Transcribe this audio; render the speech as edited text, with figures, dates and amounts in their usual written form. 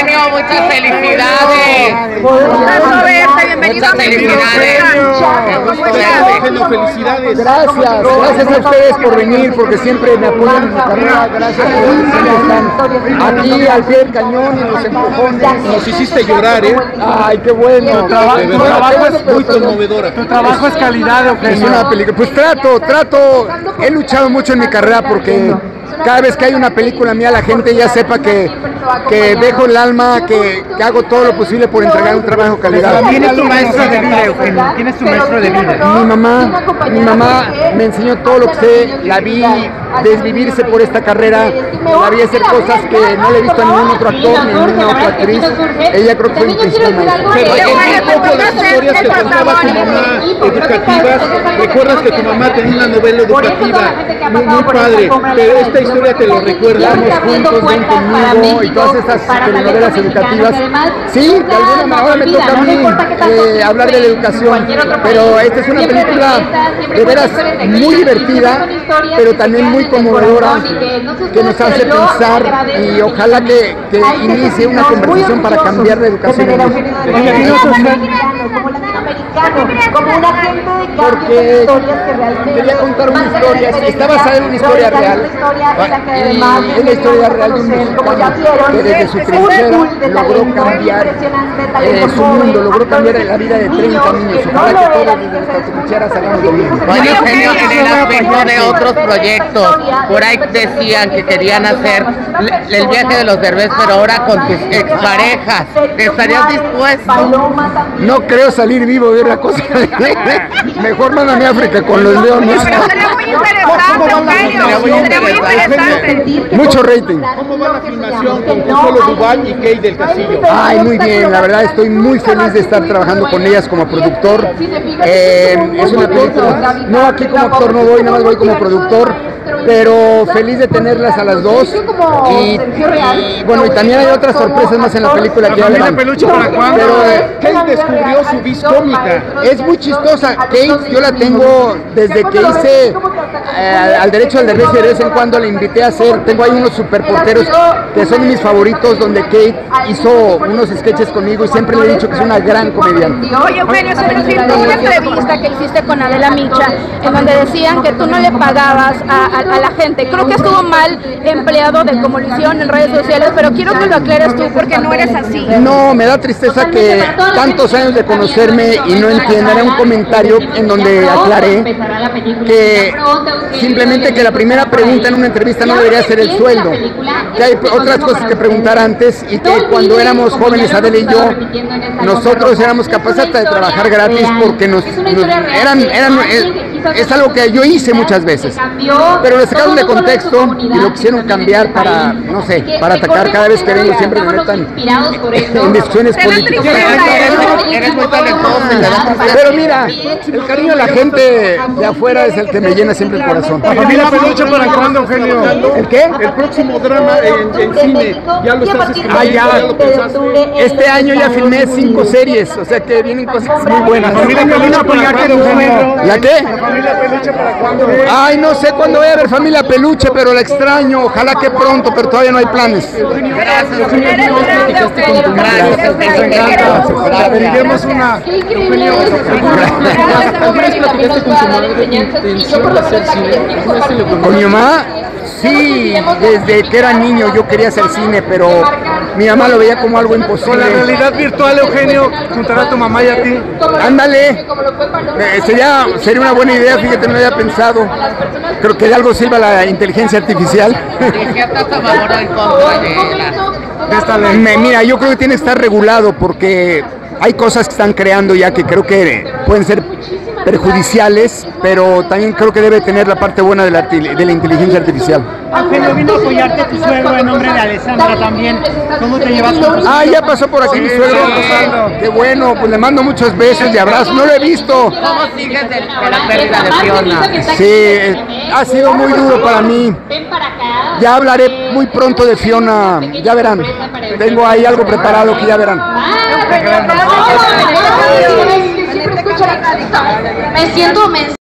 Eugenio, muchas felicidades. Muchas felicidades. Eugenio, felicidades. Gracias a ustedes por venir, porque siempre me apoyan en mi carrera. Gracias por siempre están aquí al pie del cañón y los empujones. Nos hiciste llorar, ¿eh? Ay, qué bueno. Tu trabajo es muy conmovedora. Tu trabajo es calidad, Eugenio. Es una película. Pues trato. He luchado mucho en mi carrera porque cada vez que hay una película mía, la gente ya sepa que dejo el alma, que hago todo lo posible por entregar un trabajo de calidad. ¿Quién es tu maestro de vida, Eugenio? ¿Quién es tu maestro de vida? Mi mamá me enseñó todo lo que sé, la vi desvivirse por esta carrera, la vi hacer cosas que no le he visto a ningún otro actor, ni a ninguna otra actriz. Ella creo que fue mi principal maestra. Pero un poco las historias que contaba tu mamá educativas. Recuerdas que tu mamá tenía una novela educativa muy padre, pero esta historia te lo recuerda. Juntos, ven conmigo y todas estas telenovelas educativas. Sí, de alguna manera ahora me toca a mí hablar de la educación, pero esta es una película de veras muy divertida, pero también muy conmovedora, que nos hace pensar y ojalá que inicie una conversación para cambiar la educación en México. Porque quería contar una historia, está basada en una historia real, y es la historia real de un mexicano que desde su trinchera logró cambiar su mundo, logró cambiar la vida de 30 niños. Ojalá que todos desde nuestras trincheras hagamos lo mismo. Oye, Eugenio, en el aspecto de otros proyectos, por ahí decían que querían hacer el viaje de los Derbez, pero ahora con tus exparejas. ¿Estarías dispuesto? No creo salir vivo de una cosa. Mejor mándame a África con los leones. Sería muy interesante, Eugenio. Sería muy interesante. Mucho rating. ¿Cómo va la filmación con Consuelo Duval y Kate del Castillo? Ay, muy bien, la verdad estoy muy feliz de estar trabajando con ellas como productor. Es una película, no aquí como actor no voy, nada más voy como productor, pero feliz de tenerlas a las dos. Y bueno, y también hay otras sorpresas más en la película que ya verán. Peluche para cuándo? Pero Kate descubrió su vis cómica. Es muy chistosa. Kate, yo la tengo desde que hice al derecho al derecho, de vez en cuando la invité a hacer. Tengo ahí unos superporteros que son mis favoritos, donde Kate hizo unos sketches conmigo y siempre le he dicho que es una gran comediante. Oye, Eugenio, se me filtró una entrevista que hiciste con Adela Micha, en donde decían que tú no le pagabas a la gente. Creo que estuvo mal empleado de como lo hicieron en redes sociales, pero quiero que lo aclares tú porque no eres así. No, me da tristeza que tantos años de conocerme y no entiendan. Era un comentario en donde aclaré que simplemente que la primera pregunta en una entrevista no debería ser el sueldo, que hay otras cosas que preguntar antes, y que cuando éramos jóvenes, Adela y yo, nosotros éramos capaces hasta de trabajar gratis porque es algo que yo hice muchas veces, pero lo sacaron de contexto y lo quisieron cambiar para, no sé, para atacar. Cada vez que vengo siempre me metan en discusiones políticas. Eres muy talentoso. Pero mira, el cariño de la gente de afuera es el que me llena siempre el corazón. ¿La familia Peluche para cuándo, Eugenio? ¿El qué? El próximo drama en cine, ¿ya lo estás escribiendo? ¿Ya lo pensaste? Este año ya filmé 5 series, o sea que vienen cosas muy buenas. ¿La familia Peluche para cuándo, Eugenio? ¿La qué? ¿La familia Peluche para cuándo? Ay, no sé cuándo voy a ver Familia Peluche, pero la extraño. Ojalá que pronto, pero todavía no hay planes. Gracias. Averiguemos una. Eugenio, ¿alguna vez platicaste con tu madre de tu intención de hacer cine? ¿Con mi mamá? Sí, desde que era niño yo quería hacer cine, pero mi mamá lo veía como algo Con la imposible. realidad virtual, Eugenio, juntar a tu mamá y a ti. Ándale, sería una buena idea, fíjate, no lo había pensado. Creo que de algo sirva la inteligencia artificial. ¿Y qué estás a favor o en contra de Esta ley. Mira, yo creo que tiene que estar regulado porque hay cosas que están creando ya que creo que pueden ser perjudiciales, pero también creo que debe tener la parte buena de la inteligencia artificial. Eugenio, vino a apoyarte tu suegro en nombre de Alessandra también. ¿Cómo te llevas con tu Ah, ya pasó por aquí mi suegro. Qué bueno, pues le mando muchos besos y abrazos. No lo he visto. ¿Cómo sigues de la pérdida de Fiona? Sí, ha sido muy duro para mí. Ya hablaré muy pronto de Fiona, ya verán. Tengo ahí algo preparado que ya verán. Me siento